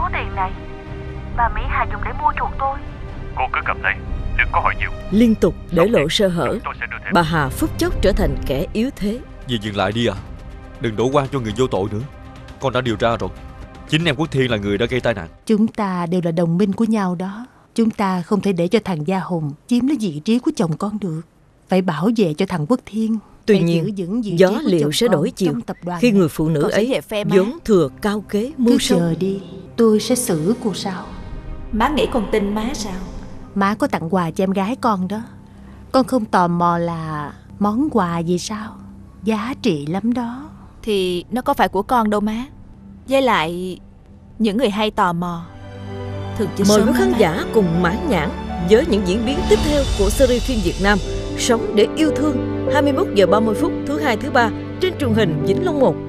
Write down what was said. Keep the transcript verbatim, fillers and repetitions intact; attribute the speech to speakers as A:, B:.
A: số tiền này mà Mỹ Hà dùng để mua chuộc tôi.
B: Cô cứ cầm lấy, đừng có hỏi nhiều.
C: Liên tục để lộ sơ hở, bà Hà phút chốc trở thành kẻ yếu thế.
D: Dì dừng lại đi à, đừng đổ oan cho người vô tội nữa. Con đã điều tra rồi, chính em Quốc Thiên là người đã gây tai nạn.
E: Chúng ta đều là đồng minh của nhau đó. Chúng ta không thể để cho thằng Gia Hùng chiếm lấy vị trí của chồng con được. Phải bảo vệ cho thằng Quốc Thiên.
C: Tuy nhiên, gió liệu sẽ đổi chiều khi người phụ nữ ấy vốn thừa cao kế mưu sâu.
E: Cứ chờ đi, tôi sẽ xử cô sao.
A: Má nghĩ con tin má sao?
E: Má có tặng quà cho em gái con đó. Con không tò mò là món quà gì sao? Giá trị lắm đó.
F: Thì nó có phải của con đâu má. Với lại những người hay tò mò thường chết
C: Mời
F: sớm
C: quý khán
F: má.
C: giả cùng mãn nhãn với những diễn biến tiếp theo của series phim Việt Nam Sống để yêu thương, hai mươi mốt giờ ba mươi phút thứ hai thứ ba trên truyền hình Vĩnh Long một.